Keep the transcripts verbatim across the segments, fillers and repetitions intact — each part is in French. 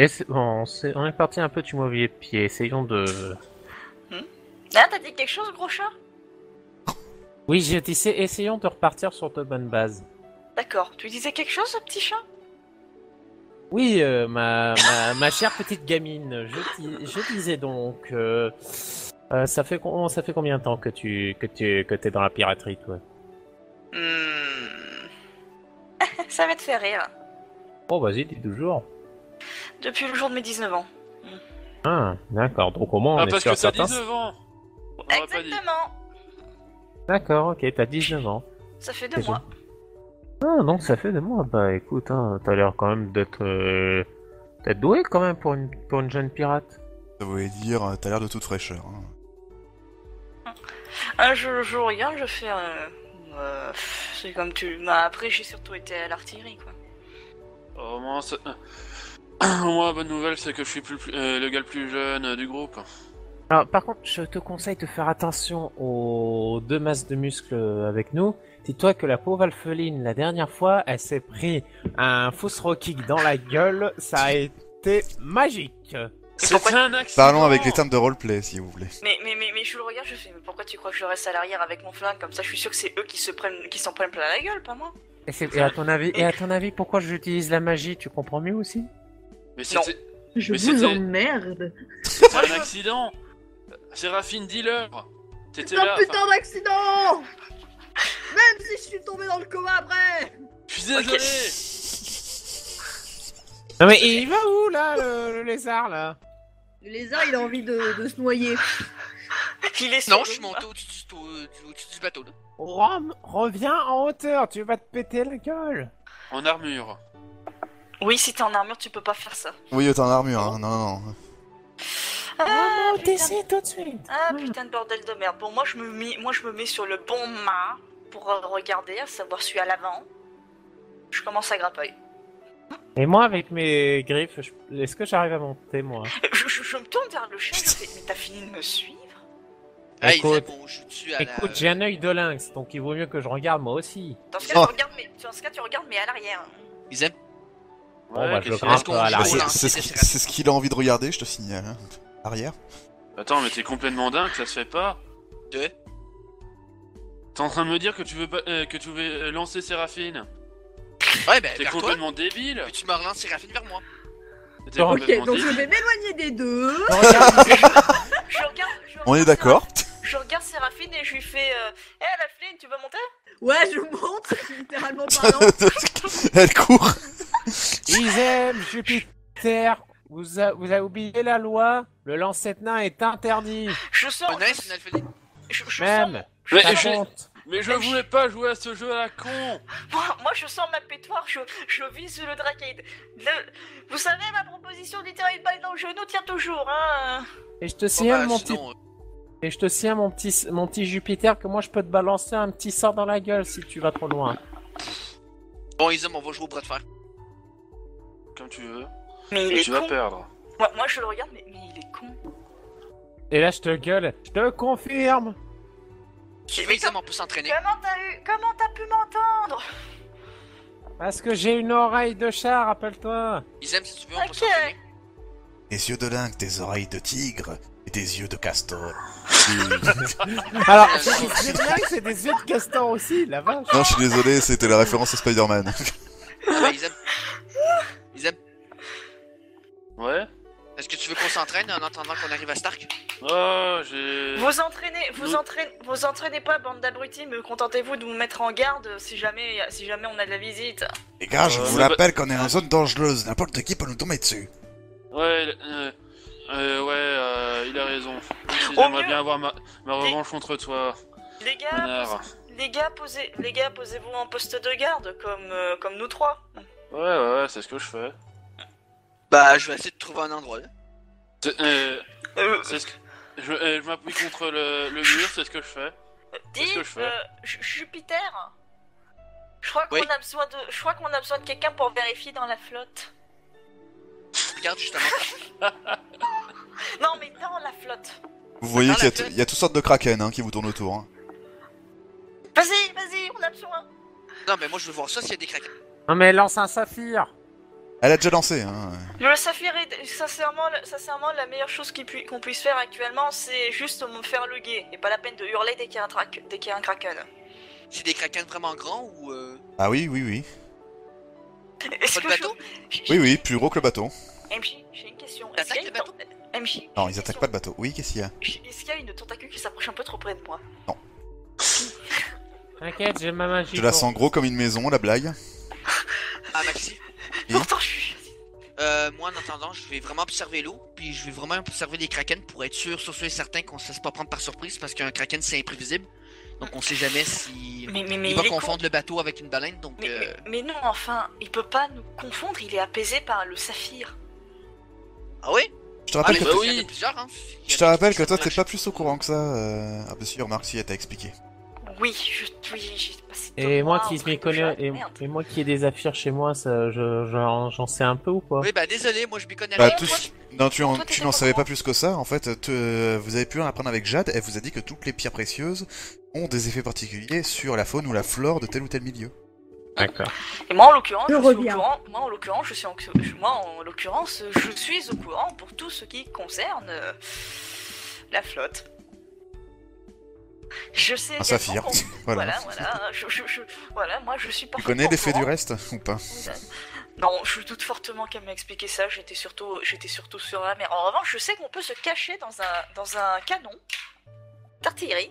Et c'est- bon, on, s'est- on est parti un peu du mauvais pied, essayons de... Hmm ah, t'as dit quelque chose, gros chat? Oui, j'ai dit, c'est- essayons de repartir sur de bonnes bases. D'accord. Tu disais quelque chose, ce petit chat? Oui, euh, ma, ma, ma chère petite gamine, je, dis- je disais donc... Euh, euh, ça, fait, com- ça fait combien de temps que tu que tu que t'es dans la piraterie, toi? Hmm... Ça va te faire rire. Oh, vas-y, dis toujours. Depuis le jour de mes dix-neuf ans. Ah, d'accord, donc au moins on Ah, est parce sûr que t'as certain. dix-neuf ans. On l'a pas dit. Exactement. D'accord, ok, t'as dix-neuf ans. Ça fait deux C'est mois. Ah, donc ça fait des mois. Bah écoute, hein, t'as l'air quand même d'être euh, d'être doué quand même pour une, pour une jeune pirate. Ça voulait dire, euh, t'as l'air de toute fraîcheur. Hein. Ah, je, je regarde, je fais... Euh, euh, c'est comme tu m'as appris, j'ai surtout été à l'artillerie, quoi. Au moins, c'est- au moins, la bonne nouvelle, c'est que je suis plus, plus- euh, le gars le plus jeune euh, du groupe. Alors par contre, je te conseille de faire attention aux deux masses de muscles avec nous. Dis-toi que la pauvre Alpheline, la dernière fois, elle s'est pris un fausse kick dans la gueule. Ça a été magique. C'est un accident. Parlons avec les termes de roleplay, si vous voulez. Mais, mais, mais, mais je le regarde, je fais, mais pourquoi tu crois que je reste à l'arrière avec mon flingue? Comme ça, je suis sûr que c'est eux qui se prennent, qui s'en prennent plein la gueule, pas moi. Et, c'est- et à ton avis, et à ton avis, pourquoi j'utilise la magie? Tu comprends mieux aussi? Mais Non. c'était Je Mais vous c'était- emmerde. c'était un accident. Séraphine, dis-leur. T'étais C'est un là. putain d'accident. Même si je suis tombé dans le coma après. Je suis désolé. Non mais il va où là, le, le lézard là? Le lézard, il a envie de, de se noyer. Il est Non, sur je suis le- monté au-dessus du, au- au-dessus du bateau. là. Rom, reviens en hauteur, tu vas te péter la gueule. En armure. Oui, si t'es en armure, tu peux pas faire ça. Oui, t'es en armure, hein. Non, non, non. Ah, Oh, putain, t'essaies tout de suite. ah, putain de bordel de merde. Bon, moi je, me mets, moi, je me mets sur le bon mât pour euh, regarder, à savoir celui à l'avant. Je commence à grimper. Et moi avec mes griffes, je- est-ce que j'arrive à monter moi? Je, je- je me tourne vers le chat, je fais, mais t'as fini de me suivre? Ah, ils Écoute, aiment, on joue dessus à la... écoute, j'ai un œil de lynx, donc il vaut mieux que je regarde moi aussi. Dans ce cas, Oh. tu regardes, mais, dans ce cas, tu regardes, mais à l'arrière. Ils aiment. Bon, bah, je qu'est-ce qu'il y grimpe a Est-ce qu'on à joue l'arrière. au C'est lance, c'est ce c'est qui- Séraphine. c'est ce qu'il a envie de regarder, je te signale. Hein. Arrière. Attends, mais t'es complètement dingue, ça se fait pas. De... T'es en train de me dire que tu veux pas, euh, que tu veux euh, lancer Séraphine. Ouais, bah, T'es vers toi. complètement débile. Mais tu me relances Séraphine vers moi. T'es Ok, Ok, complètement donc je débile. vais m'éloigner des deux. Je regarde, je On est regarde d'accord. Séraphine- Je regarde Séraphine et je lui fais euh, hé, la Fline, tu veux monter? Ouais, je monte, littéralement parlant. Elle court. Isem, Jupiter, vous, a- vous avez oublié la loi? Le lancer de nain est interdit. Je sors. Oh, nice, une alpheline. Je, je, je Même. sors- Mais Ça je- compte. Mais je voulais pas jouer à ce jeu à la con. moi, moi, je sors ma pétoire, je, je vise le Dracade. Le- Vous savez, ma proposition littéralement balle dans le genou tient toujours, hein. Et je te Bon, signale bah, mon petit, sinon, euh, et je te signale mon petit, mon petit Jupiter que moi je peux te balancer un petit sort dans la gueule si tu vas trop loin. Bon, ils aiment, on va jouer au bras de fer. Comme tu veux. Mais il Et est tu vas con. perdre. Moi, moi, je le regarde, mais, mais il est con. Et là je te gueule, je te confirme. Tu veux, Mais ils aiment, on peut s'entraîner. Comment t'as eu Comment t'as pu m'entendre? Parce que j'ai une oreille de chat, rappelle-toi. Ils aiment, si tu veux, on peut Ok. s'entraîner. Des yeux de lynx, des oreilles de tigre et des yeux de castor. Alors, Euh, c'est des yeux de lynx, c'est des yeux de castor aussi, la vache. Non, je suis désolé, c'était la référence à Spider-Man. Ah, bah, ils aiment. Ils aiment. Ouais. Est-ce que tu veux qu'on s'entraîne en attendant qu'on arrive à Stark? Oh, j'ai. Vous entraînez, vous Oui. entraînez, vous entraînez pas, bande d'abrutis, mais contentez-vous de vous mettre en garde si jamais, si jamais on a de la visite. Les gars, je Euh, vous mais rappelle qu'on est en zone dangereuse. N'importe qui peut nous tomber dessus. Ouais, euh, euh, ouais, euh, il a raison. Si Au J'aimerais mieux- bien avoir ma, ma Les- revanche contre toi, Les gars, connard. posez- les gars, posez, les gars, posez-vous en poste de garde comme, euh, comme nous trois. Ouais, ouais, ouais, c'est ce que je fais. Bah, je vais essayer de trouver un endroit. là. C'est euh, Euh, c'est ce que... Je, euh, je m'appuie contre le, le mur, c'est ce que je fais. dis, que je fais euh, Ju- Jupiter. Je crois qu'on Oui. a besoin de, je crois qu'on a besoin de quelqu'un pour vérifier dans la flotte. Regarde justement. Non, mais dans la flotte. Vous voyez Dans qu'il y, la a t- tête. il y a toutes sortes de kraken hein, qui vous tournent autour. Hein. Vas-y, vas-y, on a besoin. Non, mais moi je veux voir ça s'il y a des craquettes. Non mais lance un saphir. Elle a déjà lancé, hein. Le saphir est sincèrement, sincèrement la meilleure chose qu'il pu- qu'on puisse faire actuellement, c'est juste me faire le guet. Et pas la peine de hurler dès qu'il y a un, trac- dès qu'il y a un kraken. C'est des kraken vraiment grands ou. Euh... Ah oui, oui, oui. Est-ce Pas de que je... bateau j'ai- Oui, oui, plus gros que le bateau. M J, j'ai une question. Est-ce T'attaques qu'il y a le une bateau ten- M J, Non, j'ai ils une attaquent question. pas de bateau. Oui, qu'est-ce qu'il y a? Est-ce qu'il y a une tentacule qui s'approche un peu trop près de moi? T'inquiète, j'ai ma magie. Je la pour- sens gros comme une maison, la blague. Ah, Maxi. Et Pourtant, je suis... Euh, moi, en attendant, je vais vraiment observer l'eau, puis je vais vraiment observer les kraken pour être sûr, sûr, sûr et certain qu'on se laisse pas prendre par surprise, parce qu'un kraken c'est imprévisible. Donc on sait jamais si Mais, mais, mais il va est confondre le bateau avec une baleine. Donc Mais, euh... mais, mais non, enfin, il peut pas nous confondre, il est apaisé par le saphir. ah oui. Je te Ah, rappelle mais que, bah il y en a oui. plusieurs, hein. Il y je en te a rappelle qui que toi sont- t'es pas plus au courant que ça. Euh... Ah bah si, remarque si, elle t'a expliqué. Oui, je... oui, j'ai passé deux Et moi mois qui au m'y truc de connais, Jade, et, merde. et moi qui ai des affaires chez moi, ça, je, j'en, j'en sais un peu ou pas? Oui, bah désolé, moi je m'y connais Bah, rien. tout... toi, Non, tu, en- toi, tu t'étais n'en pas savais au pas courant. plus que ça. En fait, te- euh, vous avez pu en apprendre avec Jade. Elle vous a dit que toutes les pierres précieuses ont des effets particuliers sur la faune ou la flore de tel ou tel milieu. D'accord. Et moi en l'occurrence, Je je, suis au reviens. courant. Moi en l'occurrence, je suis en... moi en l'occurrence, je suis au courant pour tout ce qui concerne euh, la flotte. Je sais. Un également saphir. qu'on- Voilà. Voilà, voilà, je, je, je- voilà, moi je suis Tu parfaitement connais au l'effet du courant. reste ou pas? Non, je doute fortement qu'elle m'a expliqué ça. J'étais surtout, j'étais surtout sur la mer. En revanche, je sais qu'on peut se cacher dans un, dans un canon d'artillerie.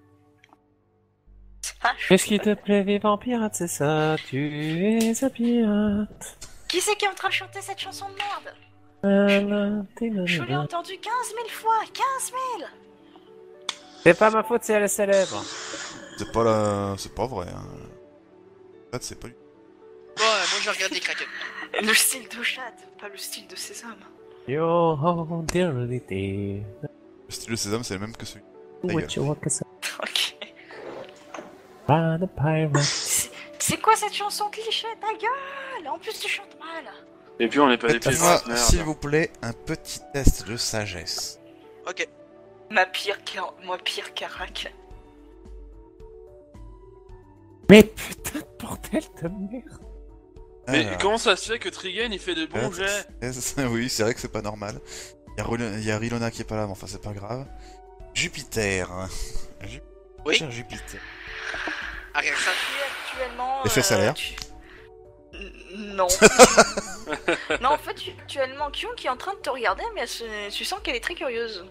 Ah, je- Qu'est-ce qui te plaît, vivant pirate, c'est ça? Tu es un pirate. Qui c'est qui est en train de chanter cette chanson de merde? Nanana, tinana. Je l'ai entendue quinze mille fois, quinze mille. C'est pas ma faute si elle est célèbre. C'est pas la... C'est pas vrai. Hein. En fait, c'est pas... Bon, euh, moi je regarde les kraken. Le style de Jade, pas le style de ces hommes. Yo, oh, dear lady. Le style de Sésame, c'est le même que celui. What you walk as Ok. a the pirate. C'est c'est quoi cette chanson cliché? Ta gueule! En plus, tu chantes mal. Et puis on n'est pas des Faites-moi, pirates, s'il merde. vous plaît, un petit test de sagesse. Ok. Ma pire, car... moi pire carac. Mais putain de bordel de merde. Mais Alors, comment ça se fait que Trigen il fait de bons test- jets? test- Oui, c'est vrai que c'est pas normal. Il y a, Rul- il y a Rilona qui est pas là, mais enfin, c'est pas grave. Jupiter. Jupiter. Oui. Jupiter. Arrière ça. Tu actuellement. Effet salaire. tu- N- Non. Non, en fait, tu- actuellement, Kyung qui est en train de te regarder, mais elle se- tu sens qu'elle est très curieuse.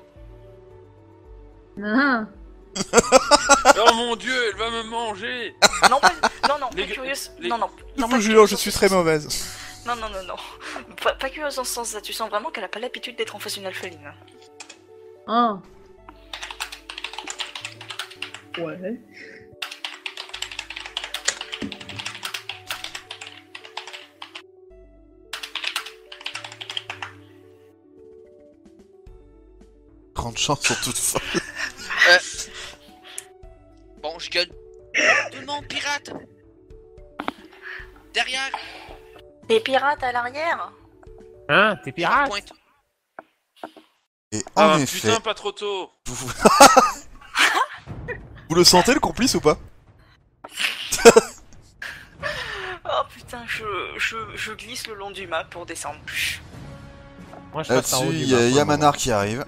Ah, Oh mon dieu, elle va me manger! Non, pas, non, non, Les pas gars- curieuse. les- Non, non. Je non, vous pas jure, curieuse je dans suis ce très sens. mauvaise. Non, non, non, non. Pas, pas curieuse dans ce sens-là. Tu sens vraiment qu'elle a pas l'habitude d'être en face d'une alpheline. ah. Ouais. Grande chance sont toutes folles. Euh... Bon, je gueule. Tout le monde pirate. Derrière. Les pirates à l'arrière? Hein, t'es Je pirate? pointe. Et en Ah effet, putain, pas trop tôt! vous... vous le sentez le complice ou pas? Oh putain, je, je, je glisse le long du mât pour descendre. Moi je passe en haut Là-dessus, du il y a mât pour le Yamanar qui arrive.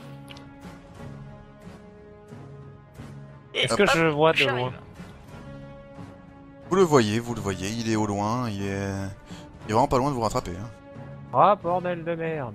Et Est-ce que hop, je vois de j'arrive. loin? Vous le voyez, vous le voyez, il est au loin, il est... Il est vraiment pas loin de vous rattraper. Hein. Ah bordel de merde.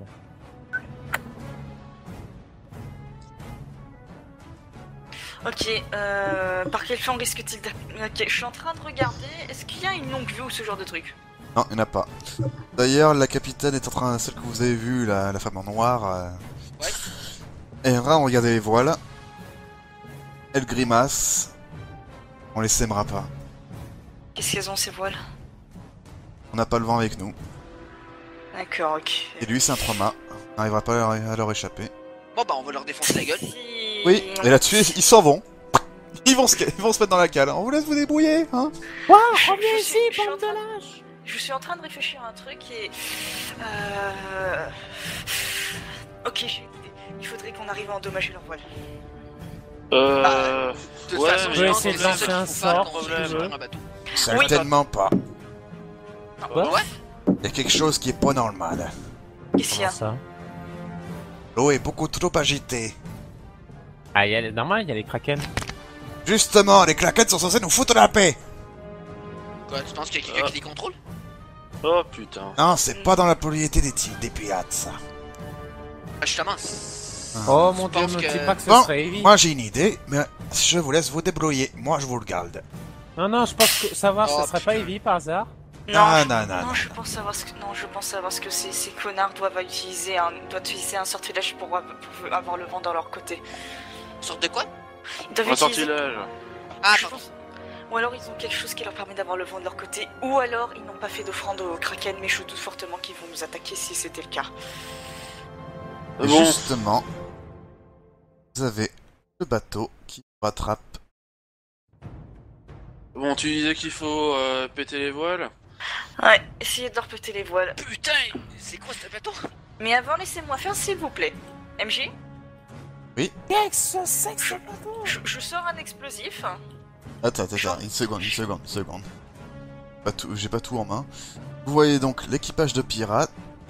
Ok, euh, par quel flanc risque-t-il d'a- Ok, je suis en train de regarder. Est-ce qu'il y a une longue vue ou ce genre de truc? Non, il n'y en a pas. D'ailleurs, la capitaine est en train, celle que vous avez vue, la, la femme en noir, euh... Ouais. elle est en train de regarder les voiles. Elle grimace. On les sèmera pas. Qu'est-ce qu'elles ont ces voiles? On n'a pas le vent avec nous. D'accord, ok. Et lui, c'est un trois-mâts. On n'arrivera pas à leur, à leur échapper. Bon bah on va leur défoncer la gueule. Si- Oui, et là-dessus, ils s'en vont. Ils vont, se, ils vont se mettre dans la cale. On vous laisse vous débrouiller, hein. Quoi? Je- Reviens je ici, suis- je suis en bande de train- lâches! Je suis en train de réfléchir à un truc et... Euh... Ok, j'ai une idée. Il faudrait qu'on arrive à endommager leur voile. Euh... De toute Ouais, façon, mais je je vais pense essayer que de c'est lancer ça un qu'il faut faire sort, quand on si est tu sur veux. un bateau. Certainement pas. Quoi? Ouais. Il y a quelque chose qui est pas normal. Qu'est-ce qu'il y Comment a? ça? L'eau est beaucoup trop agitée. Ah, il y a les... normal, il y a les kraken. Justement, les claquettes sont censées nous foutre la paix. Quoi, tu penses qu'il y a quelqu'un Ah. qui les contrôle? Oh putain. Non, c'est pas dans la propriété des, ti- des pirates, ça. Ah, justement, c'est- Oh je mon dieu, pense me que- dis pas que ce Bon, serait Evie. Moi j'ai une idée, mais je vous laisse vous débrouiller. Moi je vous le garde. Non, non, je pense que savoir, Oh, ce serait pas Evie par hasard. Non, Ah, je... non, non, non, non, je non. pense savoir ce que non, je pense savoir ce que ces, ces connards doivent utiliser un doivent utiliser un sortilège pour, av- pour avoir le vent dans leur côté. Une sorte de quoi? Ils doivent Un utiliser. sortilège. Ah, Je pardon. pense- Ou alors ils ont quelque chose qui leur permet d'avoir le vent de leur côté, ou alors ils n'ont pas fait d'offrande au Kraken, mais je doute fortement qu'ils vont nous attaquer si c'était le cas. Et Bon, justement, vous avez le bateau qui vous rattrape. bon, tu disais qu'il faut euh, péter les voiles. Ouais, essayez de leur péter les voiles. Putain, c'est quoi ce bateau? Mais avant, laissez-moi faire s'il vous plaît. M J, Qu'est-ce que c'est que ce bateau? je, je sors un explosif. Attends, attends, attends, une seconde, une seconde, une seconde. Pas tout, j'ai pas tout en main. Vous voyez donc l'équipage de pirates.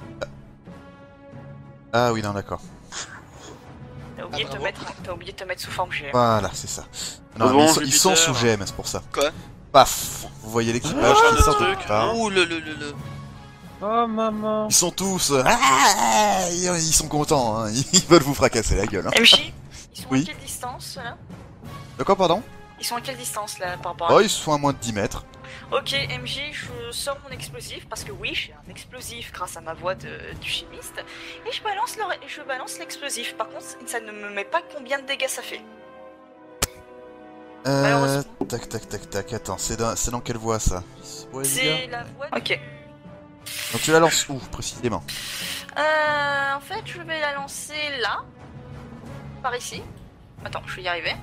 Ah oui, non, d'accord. T'as oublié, Ah, de te bravo. mettre, t'as oublié de te mettre sous forme G M. Voilà, c'est ça. Non, Ah bon, mais ils, sont, ils sont Jupiter. sous G M, c'est pour ça. Quoi? Paf. Vous voyez l'équipage Ah, qui le sort de truc, nulle part. Ouh, le, le, le, le. Oh maman. Ils sont tous... euh, ah, ils sont contents, hein. Ils veulent vous fracasser la gueule. Hein. M J, ils sont Oui. à quelle distance là? De quoi, pardon? Ils sont à quelle distance là par rapport à... Oh, ils sont à moins de dix mètres. Ok, M J, je sors mon explosif parce que oui, j'ai un explosif grâce à ma voix de, du chimiste et je balance le- je balance l'explosif. Par contre, ça ne me met pas combien de dégâts ça fait. Euh... Malheureusement. Tac, tac, tac, tac, attends, c'est dans, c'est dans quelle voie, ça? Ouais, les gars. C'est la voix. Ok. Donc tu la lances où, précisément? Euh, en fait, je vais la lancer là, par ici. Attends, je vais y arriver.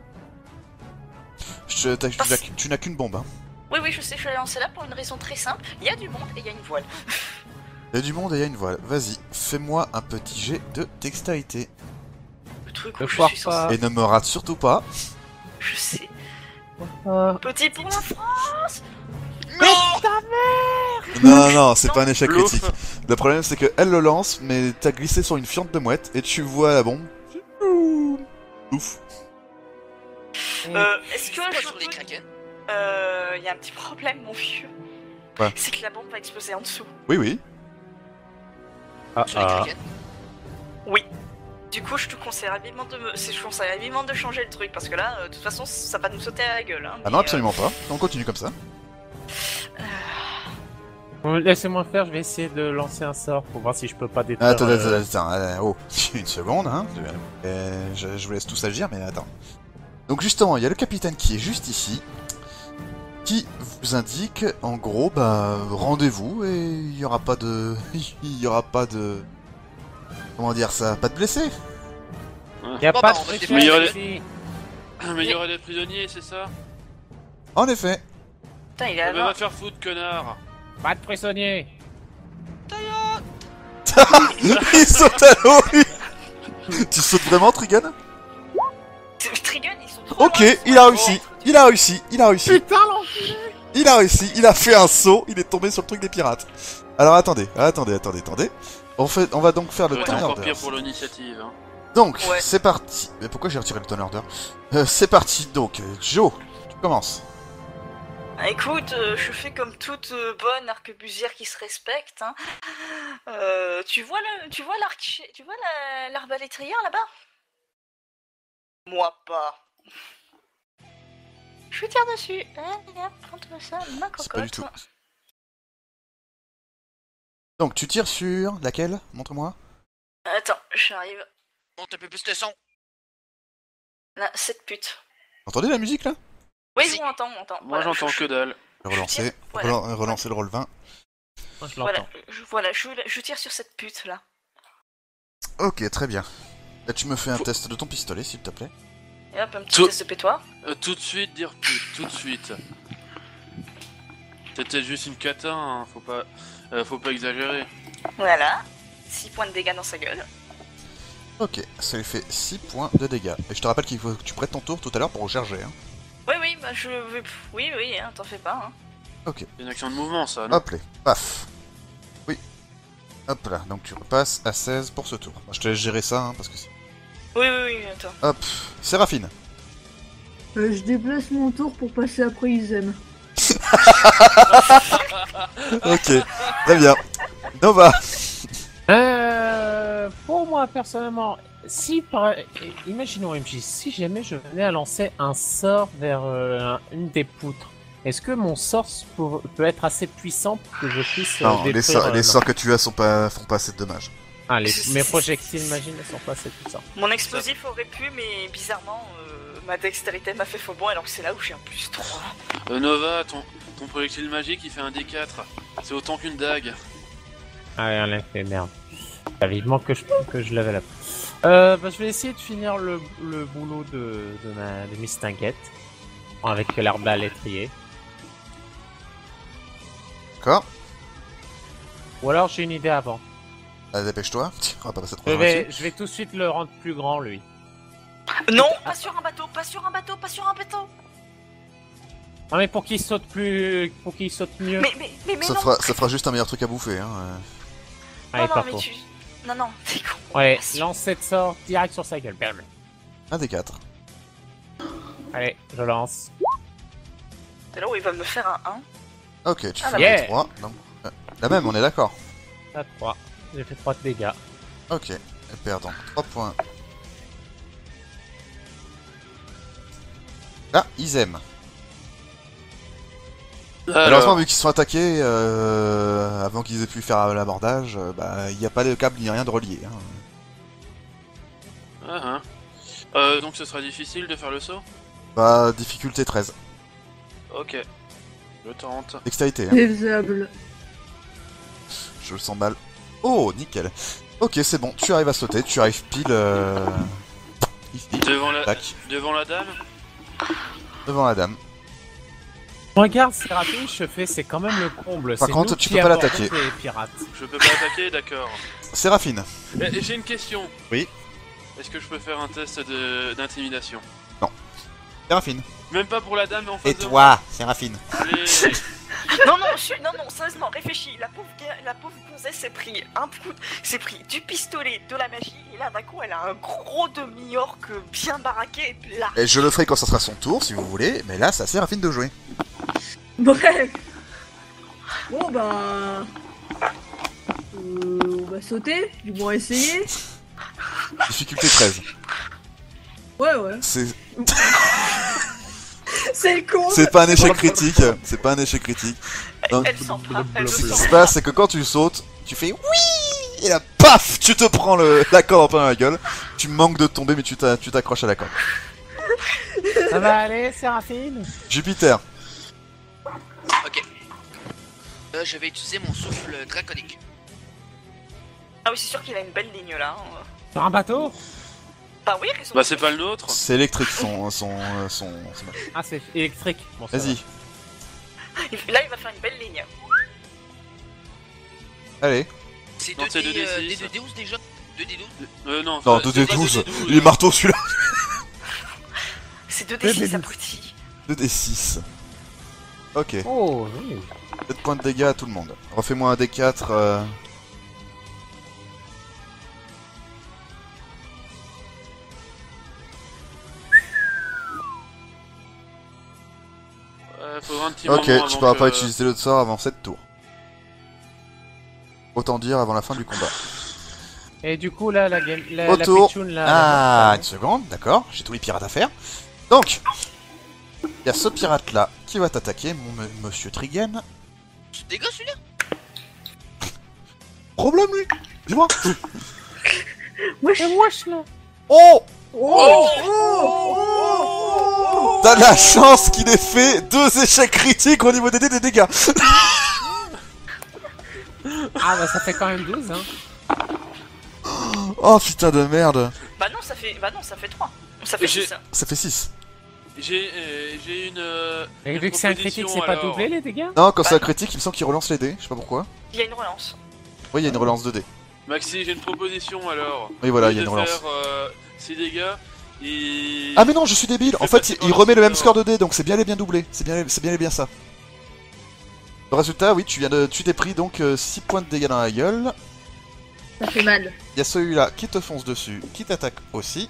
Je, t'as- tu n'as- tu n'as qu'une bombe, hein. Oui, oui, je sais, je vais la lancer là pour une raison très simple. Il y a du monde et il y a une voile. Il y a du monde et il y a une voile. Vas-y, fais-moi un petit jet de dextérité. Le truc Ne où je foire suis pas. censé... Et ne me rate surtout pas. Je sais. Ah. Petit pour la France. Non, non, non, c'est pas un échec Plouf. critique. Le problème, c'est que elle le lance, mais t'as glissé sur une fiente de mouette et tu vois la bombe. Ouf. Euh, est-ce que Pas je sur les peux... kraken. Euh, il y a un petit problème, mon vieux. Ouais. C'est que la bombe va exploser en dessous. Oui, oui. Ah, Sur les ah. kraken. Oui. Du coup, je te conseille vivement de me... c'est- je conseille vivement de changer le truc parce que là, euh, de toute façon, ça va nous sauter à la gueule. Hein, Ah mais, non, absolument pas. On continue comme ça. Bon, laissez-moi faire, je vais essayer de lancer un sort pour voir si je peux pas détruire. Attends, attends, euh, attends, attends, oh, une seconde, hein. Euh, je, je vous laisse tous agir, mais attends. Donc justement, il y a le capitaine qui est juste ici, qui vous indique, en gros, bah, rendez-vous et il y aura pas de, il y aura pas de, comment dire ça, pas de blessés. Y a Bon, pas bah, de on va pression défendre. ici. Mais il y aurait des prisonniers, c'est ça? En effet. Putain, il est Ah à bah, vingt. va faire foutre, connard. Pas de prisonniers. Il saute à l'eau, lui. Tu sautes vraiment, Trigun? Trigun, ils sont trop Ok, loin, ils sont il a à réussi, vingt. il a réussi, il a réussi. Putain l'enculé. Il a réussi, il a fait un saut, il est tombé sur le truc des pirates. Alors attendez, attendez, attendez, attendez. On, fait, on va donc faire Ça le va être tonnerre encore pire d'heure. pour l'initiative. Hein. Donc, Ouais. c'est parti. Mais pourquoi j'ai retiré le tonnerre d'heure euh, C'est parti, donc, euh, Joe, tu commences. Ah, écoute, euh, je fais comme toute euh, bonne arquebusière qui se respecte. Hein. Euh, tu vois le, tu vois l'arc, tu vois la- l'arbalétrière là-bas? Moi pas. Je tire dessus. Allez, hop, prends-toi ça, ma cocotte. C'est pas du tout. Donc, tu tires sur laquelle? Montre-moi. Attends, j'arrive. Monte un peu plus le son. Là, cette pute. Entendez la musique, là? Oui, Si. on entend, on entend. Moi Voilà, j'entends je- que dalle. Relancer, voilà. relan- relancer le roll vingt. Moi, je l'entends. Voilà, je, voilà je, je tire sur cette pute là. Ok, très bien. Là, tu me fais un test de ton pistolet, s'il te plaît. Et hop, un petit Tout- test de pétoire. Euh, tout de suite, dire pute, tout de suite. C'était juste une cata, hein. faut pas, euh, faut pas exagérer. Voilà. six points de dégâts dans sa gueule. Ok, ça lui fait six points de dégâts. Et je te rappelle qu'il faut que tu prêtes ton tour tout à l'heure pour recharger. Hein. Oui, oui, bah je vais. Oui, oui, hein, t'en fais pas. Hein. Ok, C'est une action de mouvement, ça, non? hop les, paf. Hop là, donc tu repasses à seize pour ce tour. Moi, je te laisse gérer ça, hein, parce que c'est... Oui, oui, oui, attends. Hop, Séraphine. Euh, je déplace mon tour pour passer après Izem. Ok, très bien. Nova. Euh, pour moi personnellement, si par, imaginons M J, si jamais je venais à lancer un sort vers euh, un- une des poutres, est-ce que mon sort pour- peut être assez puissant pour que je puisse euh, Non, les, détruire, sorts, euh, les non. sorts que tu as sont pas, font pas assez de dommages. Ah, les, mes projectiles magiques ne sont pas assez puissants. Mon explosif aurait pu, mais bizarrement, euh, ma dextérité m'a fait faux bon, alors que c'est là où j'ai un plus trois. Euh, Nova, ton, ton projectile magique il fait un D quatre. C'est autant qu'une dague. Ah, en effet, merde. Ah, vivement que je, que je l'avais là. Euh, bah, je vais essayer de finir le, le boulot de, de, ma, de Miss Tinguette avec l'arbre à l'étrier. D'accord. Ou alors j'ai une idée avant. Ah, dépêche-toi. On va pas passer trop Je loin vais, là-dessus. je vais tout de suite le rendre plus grand, lui. Non, pas sur un bateau, pas sur un bateau, pas sur un bateau. Ah, mais pour qu'il saute plus. Pour qu'il saute mieux. Mais, mais, mais, mais Ça non. fera, ça fera juste un meilleur truc à bouffer. Hein. euh. Ah, non, pas non, mais faux. tu... Non, non, t'es con. Ouais, Pas sûr. lance cette sort direct sur sa gueule. Bam. Un des quatre. Allez, je lance. C'est là où il va me faire un un. Ok, tu Ah, fais yeah. les trois. Donc, euh, la même, on est d'accord. À trois. J'ai fait trois de dégâts. Ok, elle perd donc trois points. Ah, ils aiment. Malheureusement, Alors, vu qu'ils sont attaqués euh, avant qu'ils aient pu faire l'abordage, euh, bah, il n'y a pas de câble ni rien de relié. Hein. ah, hein. Euh, donc ce sera difficile de faire le saut. Bah, difficulté treize. Ok. Je tente. Dextérité, hein. C'est faisable. Je le sens mal. Oh, nickel. Ok, c'est bon, tu arrives à sauter, tu arrives pile... Euh... ici, Devant la, tac, devant la dame. devant la dame. Regarde, Séraphine, je fais, c'est quand même le comble. Par c'est contre, nous tu qui peux pas abordons l'attaquer. les pirates. Je peux pas attaquer, d'accord. Séraphine. Eh, J'ai une question. Oui. Est-ce que je peux faire un test de- d'intimidation? Séraphine. Même pas pour la dame en face Et de moi. toi, Séraphine. Allez. Non, non, je... non, non, sérieusement, réfléchis. La pauvre, ga- la pauvre gonzesse s'est pris un coup, s'est pris du pistolet, de la magie, et là d'un coup elle a un gros demi-orc bien baraqué, et puis là. Et je le ferai quand ça sera son tour, si vous voulez, mais là, c'est à Séraphine de jouer. Bref. Bon bah... Euh, on va sauter, du moins essayer. Difficulté treize. Ouais, ouais. C'est C'est le con. c'est pas un échec critique, c'est pas un échec critique. Donc, Elle s'en frappe, elle ce veut qui s'en se passe, c'est que quand tu sautes, tu fais oui, et là, paf, tu te prends le, la corde en plein dans la gueule. Tu manques de tomber, mais tu t'a- tu t'accroches à la corde. Ça va aller, Séraphine? Jupiter. Ok. Euh, je vais utiliser mon souffle draconique. Ah oui, c'est sûr qu'il a une belle ligne là. hein. Sur un bateau? Bah oui, raison. Bah c'est pas le nôtre. C'est électrique son, son, son, son- Ah, c'est électrique. Bon, ça Vas-y, Il- Là, il va faire une belle ligne. allez. C'est Non, c'est deux D deux D six. deux D douze déjà deux D douze. Euh, non, Non, enfin, deux c'est D pas douze, deux D douze, il est marteau celui-là. C'est deux Deux D D six douze. abruti. deux D six. Ok, va. Oh, oui. sept points de dégâts à tout le monde. Refais-moi un D quatre. Euh... Ouais, faudra un petit Ok, moment tu avant pourras que- pas utiliser l'autre sort avant sept tours. Autant dire avant la fin du combat. Et du coup, là, la game. La, Au la tour. pitchoun, là. Ah, la- une seconde, d'accord, j'ai tous les pirates à faire. Donc, il y a ce pirate là qui va t'attaquer, mon me- monsieur Trigen. C'est dégâts celui-là. Problème lui. Dis-moi. Wesh. Et wesh, là. Oh, Oh, oh, oh, t'as de la chance qu'il ait fait deux échecs critiques au niveau des dés des dégâts. Ah, bah, ça fait quand même douze, hein. Oh putain de merde. Bah non, ça fait, bah non, ça fait trois. Ça fait J'ai- six. hein. Ça fait six. J'ai euh, j'ai une. euh, Et une vu que c'est un proposition, critique, c'est pas alors. doublé, les dégâts? Non, quand Bah c'est un non. critique, il me semble qu'il relance les dés, je sais pas pourquoi. Il y a une relance. Oui, il y a une relance de dés. Maxi, j'ai une proposition alors. Oui, voilà, Au il y a lieu une de relance. faire euh, six dégâts, il. Ah mais non, je suis débile. En fais fait, passer il, il par remet le la même suite, score de dés, donc c'est bien et bien doublé. C'est bien, c'est bien et bien ça. Le résultat, oui, tu viens de, tu t'es pris donc six points de dégâts dans la gueule. Ça fait mal. Il y a celui-là qui te fonce dessus, qui t'attaque aussi.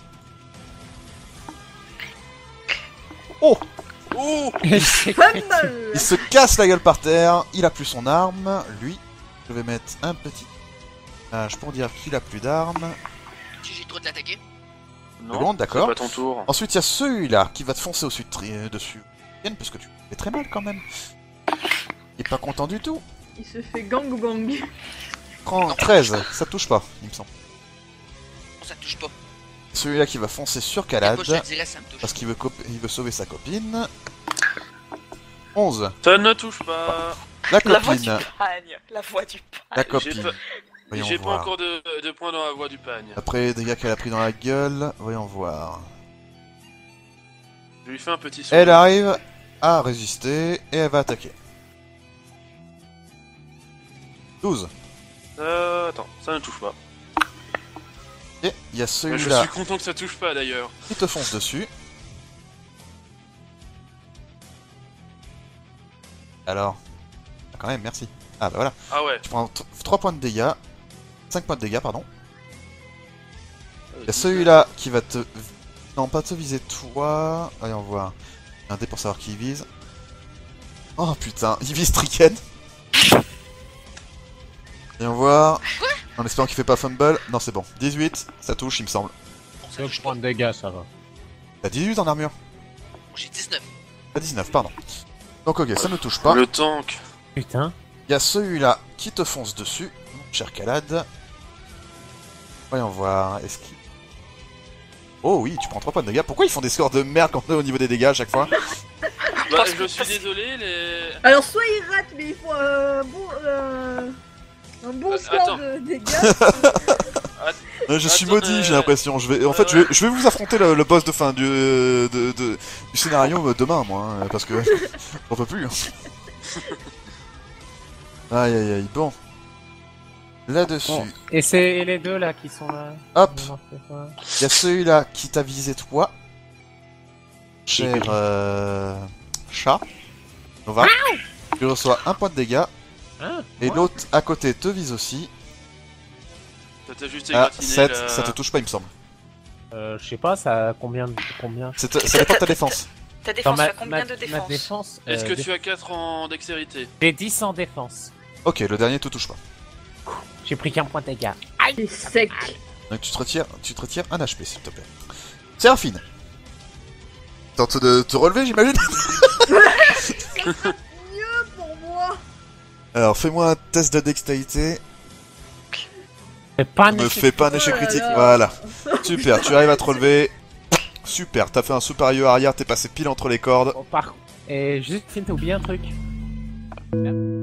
Oh! Oh Fumble. Il se casse la gueule par terre, il a plus son arme. Lui, je vais mettre un petit âge pour dire qu'il a plus d'armes. J'ai le droit de l'attaquer. Non, Seconde, d'accord. c'est pas ton tour. Ensuite, il y a celui-là qui va te foncer au-dessus de tri- dessus. Parce que tu fais très mal quand même. Il est pas content du tout. Il se fait gangbang. trente, treize, ça touche pas, il me semble. Ça touche pas. Celui-là qui va foncer sur Moi, Calade, je te dirais, ça me touche. parce qu'il veut, cop- il veut sauver sa copine. onze, Ça ne touche pas. la La voix du copine, pagne. La voix du pagne. la J'ai copine. pas, Voyons j'ai pas voir. encore de, de points dans la voie du pagne. Après les dégâts qu'elle a pris dans la gueule, voyons voir. Je lui fais un petit sourire. Elle arrive à résister et elle va attaquer. douze. Euh, attends, ça ne touche pas. Et il y a Mais je celui-là suis content que ça touche pas d'ailleurs. qui te fonce dessus. Alors. Ah, quand même, merci. Ah bah voilà. Ah ouais. Tu prends trois points de dégâts. cinq points de dégâts, pardon. Il y a celui-là qui va te... Non, pas te viser toi. Voyons voir. Un dé pour savoir qui il vise. Oh putain, il vise Triken. Voyons voir. En espérant qu'il fait pas fumble. Non, c'est bon. dix-huit, ça touche, il me semble. Bon, ça deux touche pas. points de dégâts, ça va. T'as dix-huit en armure. J'ai dix-neuf. T'as dix-neuf, pardon. Donc ok, ça ne touche pas. Le tank. Putain. Il y a celui-là qui te fonce dessus, mon cher Calade. Voyons voir, est-ce qu'il... Oh oui, tu prends trois points de dégâts. Pourquoi ils font des scores de merde quand on est au niveau des dégâts à chaque fois? Bah, Parce je que- suis désolé, les... Alors, soit il rate, mais il faut euh, bon, euh, un bon Euh, score attends. de dégâts. Euh, Je suis Attends, maudit, euh, j'ai l'impression. Je vais, en ouais, fait, je vais, ouais. je vais vous affronter le, le boss de fin du, de, de- du scénario euh, demain, moi, hein, parce que on peut plus. hein. Aïe aïe aïe. Bon, là-dessus, Bon. Et c'est les deux là qui sont là. hop, Ils ont fait quoi il y a celui-là qui t'a visé toi, cher J'ai- euh, chat. Nova. Tu reçois un point de dégâts Hein et Moi l'autre à côté te vise aussi. Ça t'a juste Ah, égratigné, sept, là. ça te touche pas, il me semble. Euh, je sais pas, ça a combien de... combien C'est- Ça dépend de ta défense. Ta Dans défense, ma, tu as combien ma- de ma défense défense Est-ce euh, que dé- tu as quatre en dextérité? J'ai dix en défense. Ok, le dernier te touche pas. J'ai pris qu'un point de dégâts. C'est sec. Donc tu te retires, tu te retires un H P s'il te plaît. Séraphine. Tente de te relever, j'imagine. Mieux pour moi. Alors fais-moi un test de dextérité. Fais pas un Ne échec. fais pas un échec Oh là critique. là. Voilà. Super, tu arrives à te relever. Super, t'as fait un supérieur arrière, t'es passé pile entre les cordes. Oh, par... Et juste, t'as oublié un truc.